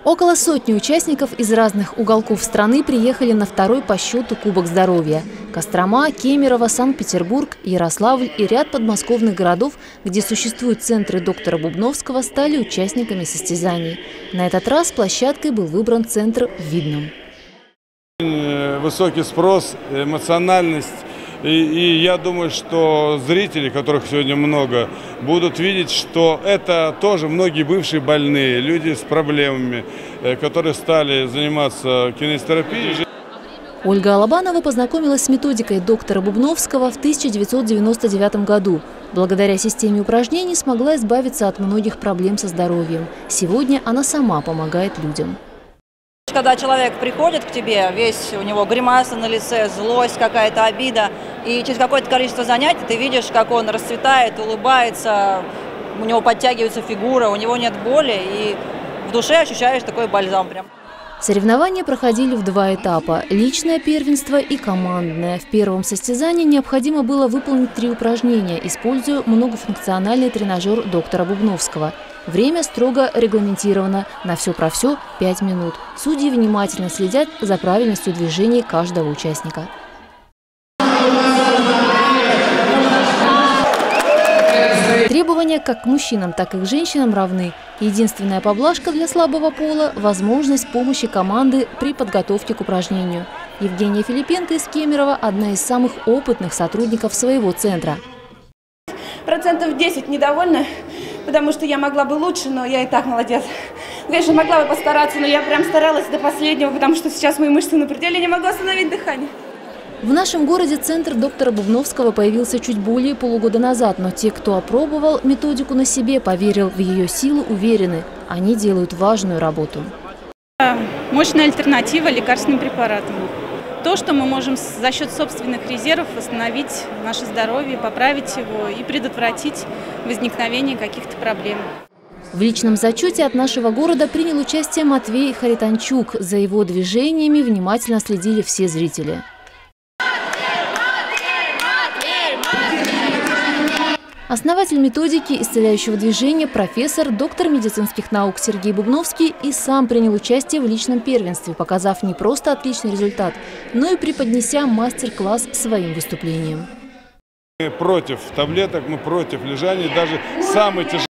Около сотни участников из разных уголков страны приехали на второй по счету Кубок здоровья. Кострома, Кемерово, Санкт-Петербург, Ярославль и ряд подмосковных городов, где существуют центры доктора Бубновского, стали участниками состязаний. На этот раз площадкой был выбран центр в Видном. Высокий спрос, эмоциональность. И я думаю, что зрители, которых сегодня много, будут видеть, что это тоже многие бывшие больные, люди с проблемами, которые стали заниматься кинезитерапией. Ольга Алабанова познакомилась с методикой доктора Бубновского в 1999 году. Благодаря системе упражнений смогла избавиться от многих проблем со здоровьем. Сегодня она сама помогает людям. Когда человек приходит к тебе, весь у него гримаса на лице, злость, какая-то обида, и через какое-то количество занятий ты видишь, как он расцветает, улыбается, у него подтягивается фигура, у него нет боли, и в душе ощущаешь такой бальзам прям. Соревнования проходили в два этапа – личное первенство и командное. В первом состязании необходимо было выполнить 3 упражнения, используя многофункциональный тренажер доктора Бубновского. Время строго регламентировано. На все про все 5 минут. Судьи внимательно следят за правильностью движений каждого участника. Требования как к мужчинам, так и к женщинам равны. Единственная поблажка для слабого пола – возможность помощи команды при подготовке к упражнению. Евгения Филипенко из Кемерово – одна из самых опытных сотрудников своего центра. 10% недовольна, потому что я могла бы лучше, но я и так молодец. Конечно, могла бы постараться, но я прям старалась до последнего, потому что сейчас мои мышцы на пределе, не могу остановить дыхание. В нашем городе центр доктора Бубновского появился чуть более полугода назад, но те, кто опробовал методику на себе, поверил в ее силу, уверены, они делают важную работу. Мощная альтернатива лекарственным препаратам. То, что мы можем за счет собственных резервов восстановить наше здоровье, поправить его и предотвратить возникновение каких-то проблем. В личном зачете от нашего города принял участие Матвей Харитончук. За его движениями внимательно следили все зрители. Основатель методики исцеляющего движения, профессор, доктор медицинских наук Сергей Бубновский и сам принял участие в личном первенстве, показав не просто отличный результат, но и преподнеся мастер-класс своим выступлением. Мы против таблеток, мы против лежания. Даже самый тяжелый